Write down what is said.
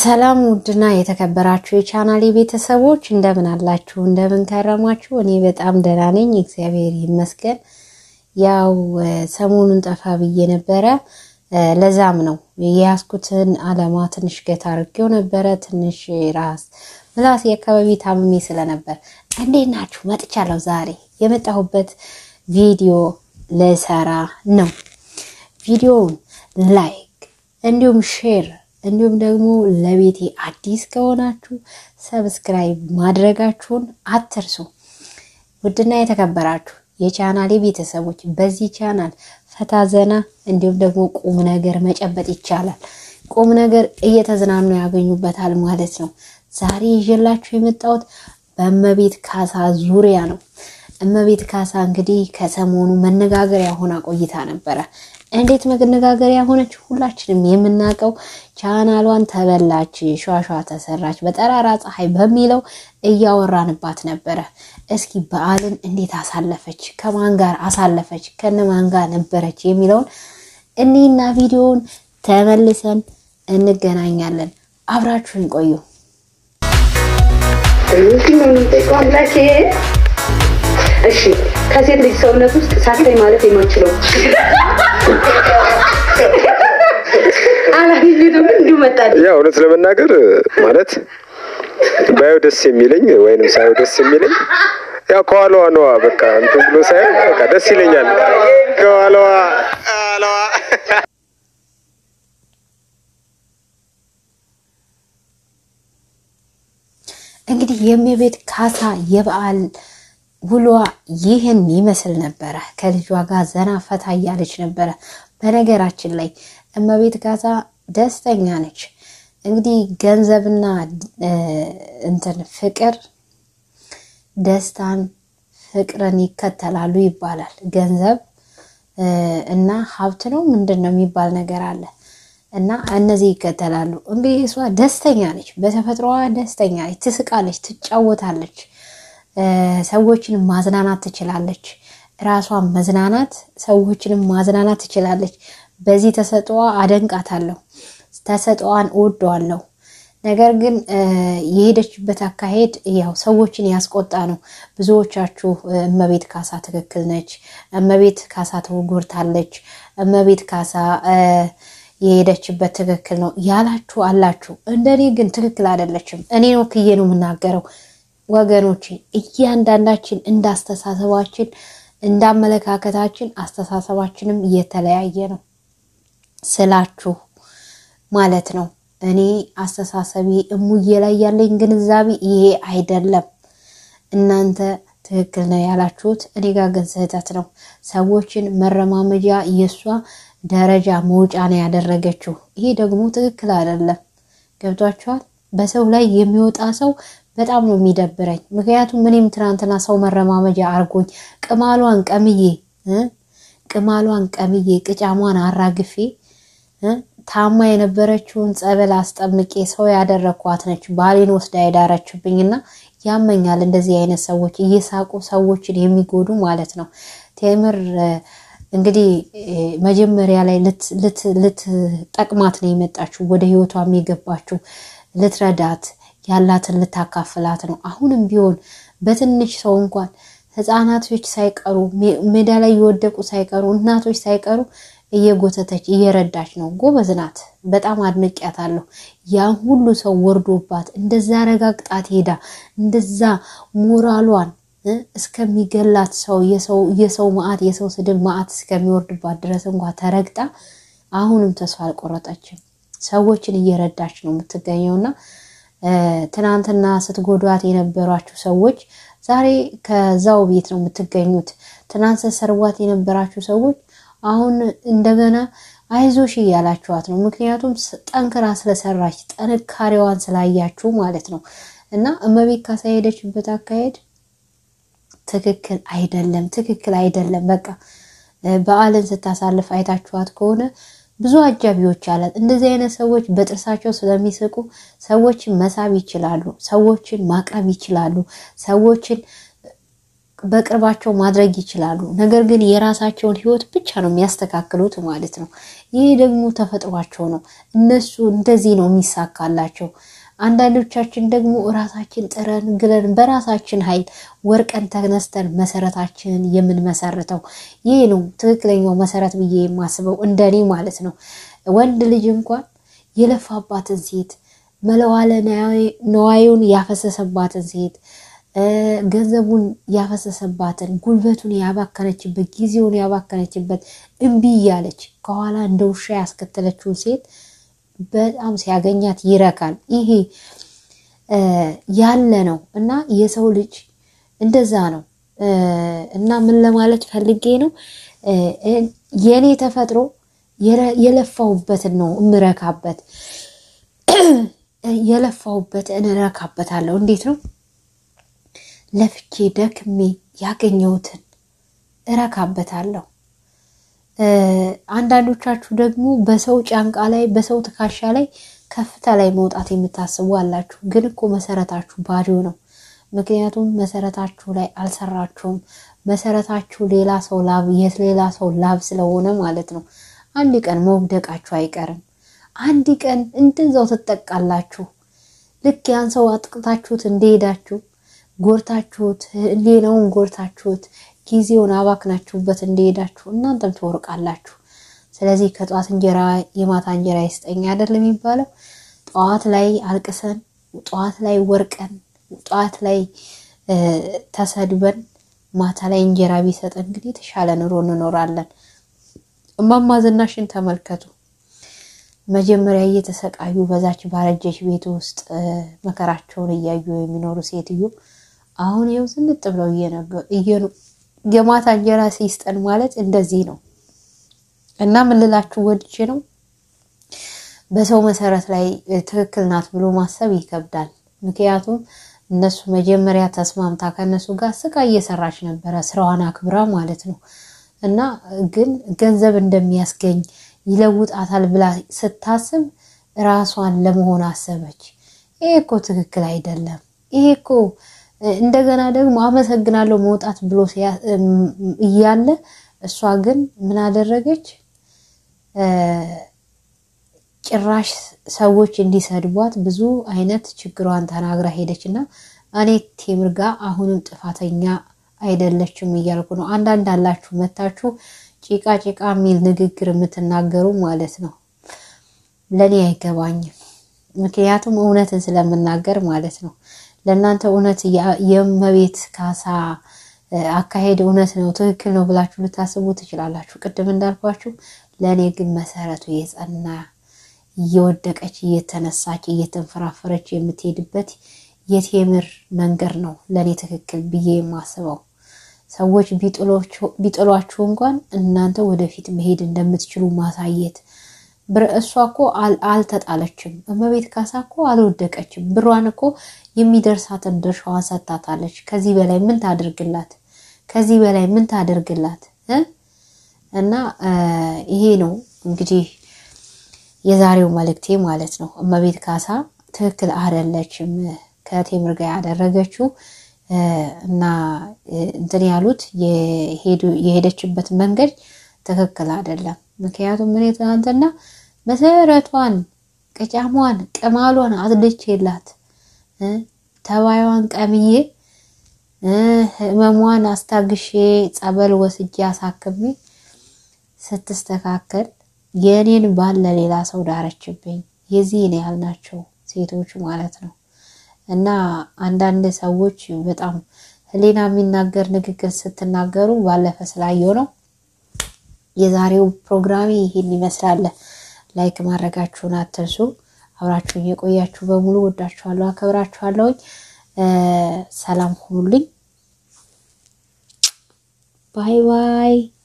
ሰላም ውድና የተከበራችሁ የቻናሌ ቤተሰቦች እንደምን አላችሁ እንደምን ከረማችሁ እኔ በጣም ደህና ነኝ እግዚአብሔር ይመስገን ያው ሰሞኑን ጠፋ ብዬ ነበር ለዛም ነው ያስኩትን አላማ ትንሽ ገታ አርጌው ነበር ትንሽ ራስ ምላስ የአካባቢ ታምሜ ስለነበር እንዴት ናችሁ መጥቻለሁ ዛሬ የመጣሁበት ቪዲዮ ለሰራ ነው ቪዲዮውን ላይክ እንዲሁም ሼር እንዲሁም ደግሞ ለቤቴ አዲስ ከሆናችሁ ሰብስክራይብ ማድረጋችሁን አትርሱ ውድና የተከበራችሁ የቻናሌ ቤተሰቦች በዚህ ቻናል ፈታዘና እንዲሁም ደግሞ ቁም ነገር መጨበጥ ይቻላል ቁም ነገር እየተዝናኑ ያገኙበታል ማለት ነው ዛሬ ይዤላችሁ የመጣሁት በእመቤት ካሳ ዙሪያ ነው እመቤት ካሳ እንግዲህ ከሰሞኑ መነጋገሪያ ሆና ቆይታ ነበር እንዴት መነጋገሪያ ሆነች ሁላችንም የምናቀው ቻናሏን ተበላች ሻሻ ተሰራች በጠራራ ፀሐይ በሚለው እያወራንባት ነበር እስኪ በዓልን እንዴት አሳለፈች ከማን ጋር አሳለፈች ከነማን ጋር ነበረች የሚለውን እኒና ቪዲዮውን ተመልሰን እንገናኛለን አብራችሁን ቆዩ እሺ ከሴት ልጅ ሰውነት ውስጥ ሳታይ ማለት የማይችለው አላህ ይዘው እንዲሁ መጣል ያው እውነት ለመናገር ማለት ባዮ ደስ የሚለኝ ወይንም ሳይው ደስ የሚለኝ ያው ከዋለዋ ነው በቃ እንትን ብሎ ሳይ በቃ ደስ ይለኛል ከዋለዋ አለዋ እንግዲህ የእመቤት ካሳ የበዓል ውሏ ይህን ይመስል ነበር ከልጇ ጋር ዘና ፈታ ያለች ነበር በነገራችን ላይ እመቤት ካሳ ደስተኛ ነች እንግዲህ ገንዘብና እንትን ፍቅር ደስታን ፍቅርን ይከተላሉ ይባላል ገንዘብ እና ሀብት ነው ምንድነው የሚባል ነገር አለ እና እነዚህ ይከተላሉ እንግዲህ እሷ ደስተኛ ነች በተፈጥሮዋ ደስተኛ ነች ትስቃለች ትጫወታለች ሰዎችን ማዝናናት ትችላለች ራሷን መዝናናት ሰዎችን ማዝናናት ትችላለች በዚህ ተሰጥቷ አደንቃታለሁ ተሰጥቷን ወደዋለሁ ነገር ግን የሄደችበት አካሄድ ያው ሰዎችን ያስቆጣ ነው ብዙዎቻችሁ እመቤት ካሳ ትክክል ነች እመቤት ካሳ ተወግርታለች እመቤት ካሳ የሄደችበት ትክክል ነው ያላችሁ አላችሁ እንደኔ ግን ትክክል አይደለችም እኔ ነው ከየ ነው ምናገረው ወገኖቼ እያንዳንዳችን እንዳስተሳሰባችን እንዳመለካከታችን አስተሳሰባችንም የተለያየ ነው ስላችሁ ማለት ነው እኔ አስተሳሰቢ እሙዬ ላይ ያለኝ ግንዛቤ ይሄ አይደለም እናንተ ትክክል ነው ያላችሁት እኔ ጋር ግን ስህተት ነው ሰዎችን መረማመጃ የሷ ደረጃ መውጫ ነው ያደረገችው ይሄ ደግሞ ትክክል አይደለም ገብቷችኋል በሰው ላይ የሚወጣ ሰው በጣም ነው የሚደብረኝ ምክንያቱም ምንም ትናንትና ሰው መረማመጃ አርጎኝ ቅማሏን ቀምዬ ቅጫሟን አራግፌ ታማ የነበረችውን ጸበል አስጠምቄ ሰው ያደረኳት ነች ባሌን ወስዳ ያዳረችብኝና ያመኛል እንደዚህ አይነት ሰዎች እየሳቁ ሰዎችን የሚጎዱ ማለት ነው ቴምር እንግዲህ መጀመሪያ ላይ ልትጠቅማት ነው የመጣችው ወደ ህይወቷም የገባችው ልትረዳት ያላትን ልታካፍላት ነው አሁንም ቢሆን በትንሽ ሰው እንኳን ህፃናቶች ሳይቀሩ ሜዳ ላይ ይወደቁ ሳይቀሩ እናቶች ሳይቀሩ እየጎተተች እየረዳች ነው ጎበዝናት በጣም አድንቂያታለሁ ያን ሁሉ ሰው ወርዶባት እንደዛ ረጋግጣት ሄዳ እንደዛ ሞራሏን እስከሚገላት ሰው የሰው ማአት የሰው ስድብ ማአት እስከሚወርድባት ድረስ እንኳን ተረግጣ አሁንም ተስፋ አልቆረጠችም ሰዎችን እየረዳች ነው የምትገኘውና ትናንትና ስትጎዷት የነበራችሁ ሰዎች ዛሬ ከዛው ቤት ነው የምትገኙት ትናንት ሰርዋት የነበራችሁ ሰዎች አሁን እንደገና አይዞሽ ያላችኋት ነው ምክንያቱም ጠንክራ ስለሰራች ጠንካሬዋን ስላያችሁ ማለት ነው እና እመቤት ካሳ ሄደችበት አካሄድ ትክክል አይደለም በቃ በዓልን ስታሳልፍ አይታችኋት ከሆነ ብዙ አጃቢዎች አላት እንደዚህ አይነት ሰዎች በጥርሳቸው ስለሚስቁ ሰዎችን መሳብ ይችላሉ ሰዎችን ማቅረብ ይችላሉ ሰዎችን በቅርባቸው ማድረግ ይችላሉ ነገር ግን የራሳቸውን ህይወት ብቻ ነው የሚያስተካክሉት ማለት ነው ይሄ ደግሞ ተፈጥሯቸው ነው እነሱ እንደዚህ ነው የሚሳካላቸው አንዳንዶቻችን ደግሞ ራሳችን ጥረን ግለን በራሳችን ኃይል ወርቀን ተነስተን መሰረታችንን የምንመሰርተው ይሄ ነው ትክክለኛው መሰረት ብዬ የማስበው እንደኔ ማለት ነው ወንድ ልጅ እንኳን የለፋባትን ሴት መለዋለ ነዋዩን ያፈሰሰባትን ሴት ገንዘቡን ያፈሰሰባትን ጉልበቱን ያባከነችበት ጊዜውን ያባከነችበት እንቢ ያለች ከኋላ እንደውሻ ያስከተለችው ሴት በጣም ሲያገኛት ይረካል ይሄ ያለ ነው እና የሰው ልጅ እንደዛ ነው እና ምን ለማለት ፈልጌ ነው የኔ ተፈጥሮ የለፋውበት ነው እምረካበት የለፋውበት እንረካበታለሁ እንዴት ነው ለፍቼ ደክሜ ያገኘሁትን እረካበታለሁ አንዳንዶቻችሁ ደግሞ በሰው ጫንቃ ላይ በሰው ተካሻ ላይ ከፍታ ላይ መውጣት የምታስቡ አላችሁ ግን እኮ መሰረታችሁ ባዶ ነው ምክንያቱም መሰረታችሁ ላይ አልሰራችሁም መሰረታችሁ ሌላ ሰው ላብ ስለሆነ ማለት ነው አንድ ቀን መውደቃችሁ አይቀርም አንድ ቀን እንደዛው ተጠቃላችሁ ልክ ያን ሰው አጥቅታችሁት እንደሄዳችሁ ጎርታችሁት ሌላውን ጎርታችሁት ጊዜውን አባክናችሁበት እንደሄዳችሁ እናንተም ትወርቃላችሁ ስለዚህ ከጧት እንጀራ የማታ እንጀራ ይስጠኝ አይደለም የሚባለው ጧት ላይ አልቅሰን ጧት ላይ ወርቀን ጧት ላይ ተሰድበን ማታ ላይ እንጀራ ቢሰጠን እንግዲህ ተሻለ ኑሮ እንኖራለን እማማ ዝናሽን ተመልከቱ መጀመሪያ እየተሰቃዩ በዛች ባረጀሽ ቤት ውስጥ መከራቸውን እያዩ የሚኖሩ ሴትዮ አሁን ይው ዝንጥ ብለው የማታ እንጀራ ሲስጠን ማለት እንደዚህ ነው እና ምን ልላችሁ ወድጄ ነው በሰው መሰረት ላይ ትክክል ናት ብሎ ማሰብ ይከብዳል ምክንያቱም እነሱ መጀመሪያ ተስማምታ ከነሱ ጋር ስቃይ እየሰራች ነበር ስራዋን አክብራ ማለት ነው እና ግን ገንዘብ እንደሚያስገኝ ይለውጣታል ብላ ስታስብ ራሷን ለመሆን አሰበች ይሄ እኮ ትክክል አይደለም ይሄ እኮ እንደገና ደግሞ አመሰግናለሁ መውጣት ብሎ ይያለ እሷ ግን ምን አደረገች ጭራሽ ሰዎች እንዲሰድቧት ብዙ አይነት ችግሯን ተናግራ ሄደችና እኔ ቴምር ጋር አሁንም ጥፋተኛ አይደለችም እያልኩ ነው አንዳንድ አላችሁ መታችሁ ጭቃ ሚል ንግግር የምትናገሩ ማለት ነው ለኔ አይገባኝም ምክንያቱም እውነትን ስለምናገር ማለት ነው ለእናንተ እውነት የመቤት ካሳ አካሄድ እውነት ነው ትክክል ነው ብላችሁ ልታስቡ ትችላላችሁ ቅድም እንዳልኳችሁ ለኔ ግን መሰረቱ የጸና እየወደቀች እየተነሳች እየተንፈራፈረች የምትሄድበት የቴምር መንገድ ነው ለኔ ትክክል ብዬ የማስበው ሰዎች ቢጥሏችሁ እንኳን እናንተ ወደፊት መሄድ እንደምትችሉ ማሳየት እሷ እኮ አልተጣለችም እመቤት ካሳ እኮ አልወደቀችም ብሯን እኮ የሚደርሳትን ድርሻዋን ሰጣታለች ከዚህ በላይ ምን ታደርግላት እና ይሄ ነው እንግዲህ የዛሬው መልእክቴ ማለት ነው እመቤት ካሳ ትክክል አይደለችም ከቴምር ጋር ያደረገችው እና እንትን ያሉት የሄደችበት መንገድ ትክክል አይደለም ምክንያቱም ምን የተናንተና መሰረቷን ቀጫሟን ቀማሏን አድልቼላት ተባዩን ቀምዬ ህመሟን አስታግሼ ጸበል ወስጄ አሳክሜ ስትስተካከል የኔን ባለ ሌላ ሰው ዳረችብኝ የዚህ ነው ያልናቸው ሴቶች ማለት ነው እና አንዳንድ ሰዎች በጣም ህሊና የሚናገር ንግግር ስትናገሩ ባለፈ ስላየው ነው የዛሬው ፕሮግራም ይሄን ይመስላል ላይክ ማድረጋችሁን አትርሱ አብራችሁኝ የቆያችሁ በሙሉ ወዳችኋለሁ አከብራችኋለሁ ሰላም ሁኑልኝ ባይ ባይ